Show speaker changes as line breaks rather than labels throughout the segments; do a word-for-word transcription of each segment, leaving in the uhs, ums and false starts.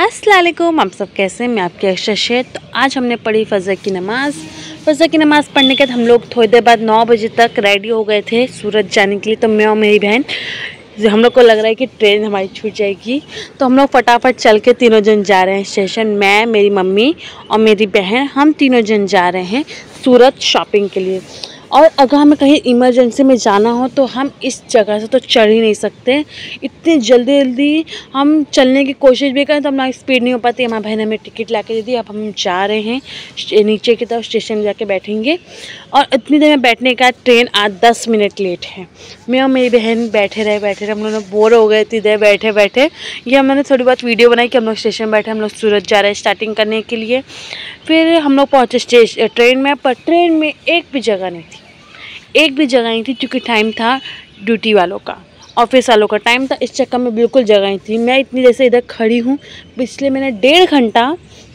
अस्सलाम वालेकुम, आप सब कैसे हैं। मैं आपकी अक्षर शेर। तो आज हमने पढ़ी फ़जर की नमाज़। फ़जर की नमाज़ पढ़ने के बाद हम लोग थोड़ी देर बाद नौ बजे तक रेडी हो गए थे सूरत जाने के लिए। तो मैं और मेरी बहन, हम लोग को लग रहा है कि ट्रेन हमारी छूट जाएगी, तो हम लोग फटाफट चल के तीनों जन जा रहे हैं स्टेशन। मैं, मेरी मम्मी और मेरी बहन, हम तीनों जन जा रहे हैं सूरत शॉपिंग के लिए। और अगर हमें कहीं इमरजेंसी में जाना हो तो हम इस जगह से तो चढ़ ही नहीं सकते। इतनी जल्दी जल्दी हम चलने की कोशिश भी करें तो हमारी स्पीड नहीं हो पाती। हमारी बहन हमें टिकट ला के दे दी। अब हम जा रहे हैं नीचे की तरफ, स्टेशन में जाके बैठेंगे। और इतनी देर में बैठने का ट्रेन आज दस मिनट लेट है। मैं और मेरी बहन बैठे रहे बैठे रहे हम लोग बोर हो गए इतनी देर बैठे बैठे। ये हम लोगों ने थोड़ी बहुत वीडियो बनाई कि हम लोग स्टेशन में बैठे, हम लोग सूरत जा रहे हैं स्टार्टिंग करने के लिए। फिर हम लोग पहुँचे स्टेशन ट्रेन में, पर ट्रेन में एक भी जगह नहीं थी, एक भी जगह नहीं थी, क्योंकि टाइम था ड्यूटी वालों का, ऑफिस वालों का टाइम था। इस चक्कर में बिल्कुल जगह नहीं थी। मैं इतनी देर से इधर खड़ी हूँ, इसलिए मैंने डेढ़ घंटा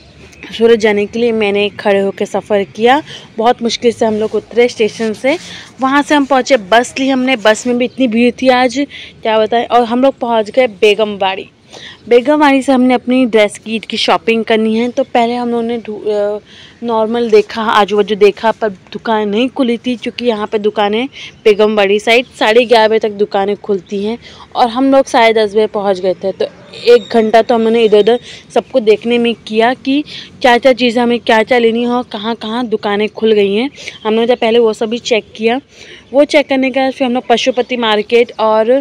सूरत जाने के लिए मैंने खड़े होकर सफ़र किया। बहुत मुश्किल से हम लोग उतरे स्टेशन से। वहाँ से हम पहुँचे, बस ली हमने। बस में भी इतनी भीड़ थी आज, क्या बताएं। और हम लोग पहुँच गए बेगमबाड़ी। बेगमबाड़ी से हमने अपनी ड्रेस की ईद की शॉपिंग करनी है। तो पहले हम लोगों ने नॉर्मल देखा, आजू बाजू देखा, पर दुकान नहीं खुली थी, क्योंकि यहाँ पे दुकानें बेगमबाड़ी साइड साढ़े ग्यारह बजे तक दुकानें खुलती हैं। और हम लोग साढ़े दस बजे पहुँच गए थे। तो एक घंटा तो हमने इधर उधर सबको देखने में किया कि क्या क्या चीज़ें हमें क्या क्या लेनी हो, कहाँ कहाँ दुकानें खुल गई हैं। हमने तो पहले वो सभी चेक किया। वो चेक करने के बाद फिर हम लोग पशुपति मार्केट और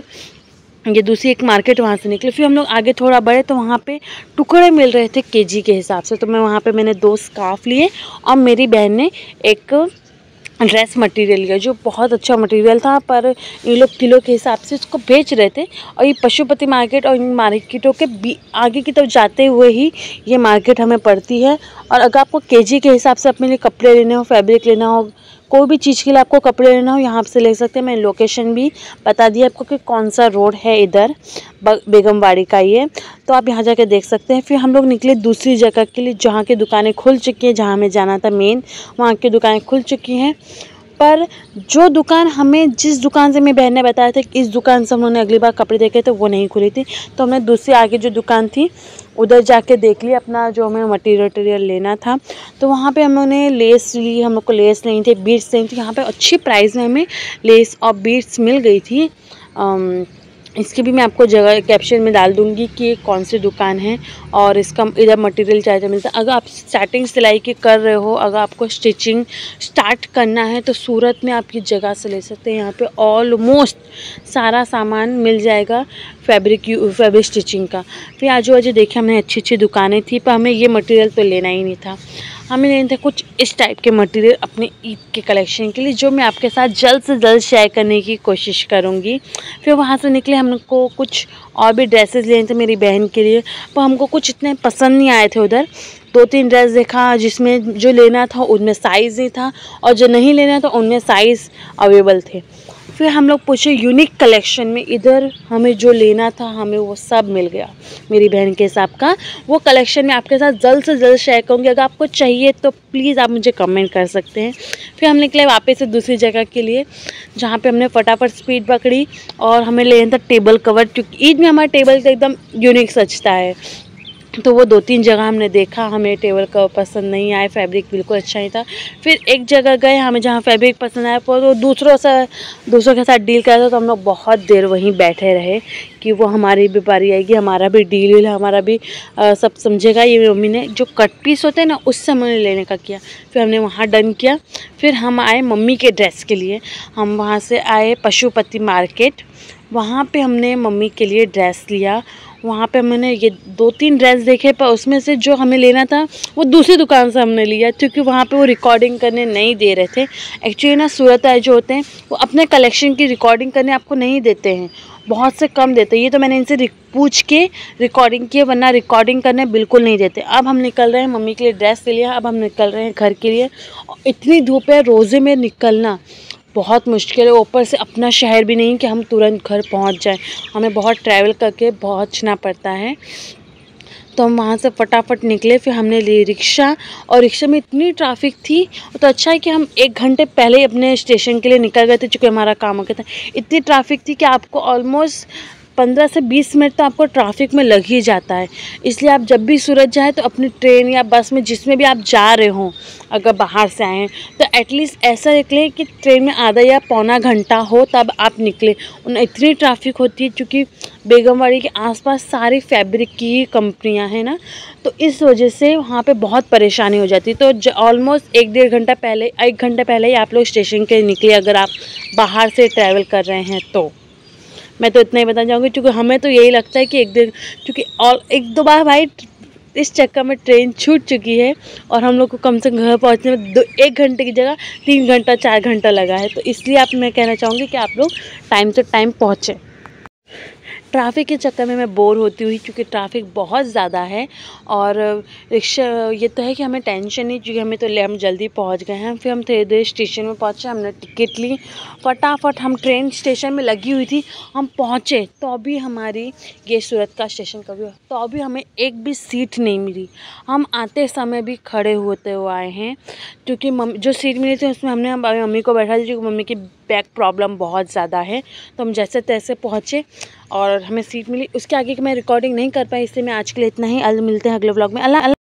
ये दूसरी एक मार्केट वहाँ से निकले। फिर हम लोग आगे थोड़ा बढ़े तो वहाँ पे टुकड़े मिल रहे थे केजी के हिसाब से। तो मैं वहाँ पे मैंने दो स्कार्फ लिए और मेरी बहन ने एक ड्रेस मटेरियल लिया, जो बहुत अच्छा मटेरियल था, पर ये लोग किलो के हिसाब से इसको बेच रहे थे। और ये पशुपति मार्केट और इन मार्केटों के आगे की तरफ जाते हुए ही ये मार्केट हमें पड़ती है। और अगर आपको केजी के हिसाब से अपने लिए कपड़े लेने हो, फैब्रिक लेना हो, कोई भी चीज़ के लिए आपको कपड़े लेना हो, यहाँ से ले सकते हैं। मैंने लोकेशन भी बता दिया आपको कि कौन सा रोड है इधर बेगमबाड़ी का ये, तो आप यहाँ जाके देख सकते हैं। फिर हम लोग निकले दूसरी जगह के लिए, जहाँ की दुकानें खुल चुकी हैं, जहाँ हमें जाना था मेन, वहाँ की दुकानें खुल चुकी हैं। पर जो दुकान हमें, जिस दुकान से मेरी बहन ने बताया था कि इस दुकान से उन्होंने अगली बार कपड़े देखे थे, वो नहीं खुली थी। तो हमने दूसरी आगे जो दुकान थी उधर जाके देख लिया अपना जो हमें मटेरियल वटीरियल लेना था। तो वहाँ पे हम लोगों ने लेस ली, हम लोग को लेस लेनी थी, बीड्स लेनी थी। यहाँ पे अच्छी प्राइस में हमें लेस और बीड्स मिल गई थी। आम, इसकी भी मैं आपको जगह कैप्शन में डाल दूँगी कि कौन सी दुकान है और इसका इधर मटेरियल क्या क्या मिलता है। अगर आप स्टार्टिंग सिलाई की कर रहे हो, अगर आपको स्टिचिंग स्टार्ट करना है, तो सूरत में आप ये जगह से ले सकते हैं। यहाँ पे ऑलमोस्ट सारा सामान मिल जाएगा फैब्रिक फैब्रिक स्टिचिंग का। फिर आजू बाजू देखिए हमने अच्छी अच्छी दुकानें थी, पर हमें ये मटेरियल तो लेना ही नहीं था। हमें लेना था कुछ इस टाइप के मटेरियल अपने ईद के कलेक्शन के लिए, जो मैं आपके साथ जल्द से जल्द शेयर करने की कोशिश करूँगी। फिर वहाँ से निकले, हमको कुछ और भी ड्रेसेस लेने थे मेरी बहन के लिए, पर हमको कुछ इतने पसंद नहीं आए थे। उधर दो तीन ड्रेस देखा, जिसमें जो लेना था उनमें साइज़ नहीं था, और जो नहीं लेना था उनमें साइज़ अवेलेबल थे। फिर हम लोग पूछे यूनिक कलेक्शन में, इधर हमें जो लेना था हमें वो सब मिल गया मेरी बहन के हिसाब का। वो कलेक्शन मैं आपके साथ जल्द से जल्द शेयर करूँगी। अगर आपको चाहिए तो प्लीज़ आप मुझे कमेंट कर सकते हैं। फिर हम निकले वापस से दूसरी जगह के लिए, जहाँ पे हमने फटाफट स्पीड पकड़ी और हमें लेना था टेबल कवर, क्योंकि ईद में हमारा टेबल तो एकदम यूनिक सजता है। तो वो दो तीन जगह हमने देखा, हमें टेबल कवर पसंद नहीं आया, फैब्रिक बिल्कुल अच्छा नहीं था। फिर एक जगह गए, हमें जहाँ फैब्रिक पसंद आया, पर वो दूसरों से दूसरों के साथ डील कर रहे थे। तो हम लोग बहुत देर वहीं बैठे रहे कि वो हमारी भी बारी आएगी, हमारा भी डील, हमारा भी आ, सब समझेगा। ये मेरी मम्मी ने जो कट पीस होते हैं ना, उससे हमने लेने का किया। फिर हमने वहाँ डन किया। फिर हम आए मम्मी के ड्रेस के लिए। हम वहाँ से आए पशुपति मार्केट, वहाँ पे हमने मम्मी के लिए ड्रेस लिया। वहाँ पे मैंने ये दो तीन ड्रेस देखे, पर उसमें से जो हमें लेना था वो दूसरी दुकान से हमने लिया, क्योंकि वहाँ पे वो रिकॉर्डिंग करने नहीं दे रहे थे। एक्चुअली ना सूरत आए जो होते हैं वो अपने कलेक्शन की रिकॉर्डिंग करने आपको नहीं देते हैं, बहुत से कम देते हैं। ये तो मैंने इनसे पूछ के रिकॉर्डिंग की, वरना रिकॉर्डिंग करने बिल्कुल नहीं देते। अब हम निकल रहे हैं, मम्मी के लिए ड्रेस ले लिया, अब हम निकल रहे हैं घर के लिए। इतनी धूप है, रोज़े में निकलना बहुत मुश्किल है। ऊपर से अपना शहर भी नहीं कि हम तुरंत घर पहुंच जाएं, हमें बहुत ट्रैवल करके पहुंचना पड़ता है। तो हम वहाँ से फटाफट निकले। फिर हमने ली रिक्शा, और रिक्शा में इतनी ट्रैफिक थी। तो अच्छा है कि हम एक घंटे पहले ही अपने स्टेशन के लिए निकल गए थे, चूँकि हमारा काम हो गया था। इतनी ट्रैफिक थी कि आपको ऑलमोस्ट पंद्रह से बीस मिनट तो आपको ट्रैफिक में लग ही जाता है। इसलिए आप जब भी सूरत जाए तो अपनी ट्रेन या बस में जिसमें भी आप जा रहे हो, अगर बाहर से आए हैं तो एटलीस्ट ऐसा निकलें कि ट्रेन में आधा या पौना घंटा हो तब आप निकलें। उन इतनी ट्रैफिक होती है क्योंकि बेगमबाड़ी के आसपास सारी फैब्रिक की ही कंपनियां हैं ना, तो इस वजह से वहाँ पे बहुत परेशानी हो जाती है। तो ऑलमोस्ट एक डेढ़ घंटा पहले एक घंटा पहले ही आप लोग स्टेशन के निकले अगर आप बाहर से ट्रैवल कर रहे हैं तो। मैं तो इतना ही बताना चाहूँगी क्योंकि हमें तो यही लगता है कि एक दिन, क्योंकि और एक दो बार भाई इस चक्कर में ट्रेन छूट चुकी है और हम लोग को कम से कम घर पहुंचने में दो एक घंटे की जगह तीन घंटा चार घंटा लगा है। तो इसलिए आप मैं कहना चाहूँगी कि आप लोग टाइम से टाइम पहुँचें। ट्रैफिक के चक्कर में मैं बोर होती हुई क्योंकि ट्रैफिक बहुत ज़्यादा है। और रिक्शा ये तो है कि हमें टेंशन नहीं क्योंकि हमें तो ले हम जल्दी पहुंच गए हैं। फिर हम धीरे धीरे स्टेशन में पहुंचे, हमने टिकट ली, फटाफट हम ट्रेन स्टेशन में लगी हुई थी, हम पहुंचे तो अभी हमारी ये सूरत का स्टेशन कभी तो अभी हमें एक भी सीट नहीं मिली। हम आते समय भी खड़े होते हुए आए हैं क्योंकि मम्मी जो सीट मिली थी उसमें हमने हमारी मम्मी को बैठा दी क्योंकि मम्मी की बैक प्रॉब्लम बहुत ज़्यादा है। तो हम जैसे तैसे पहुँचे और हमें सीट मिली। उसके आगे की मैं रिकॉर्डिंग नहीं कर पाई, इसलिए मैं आज के लिए इतना ही। मिलते हैं अगले व्लॉग में। अल्लाह।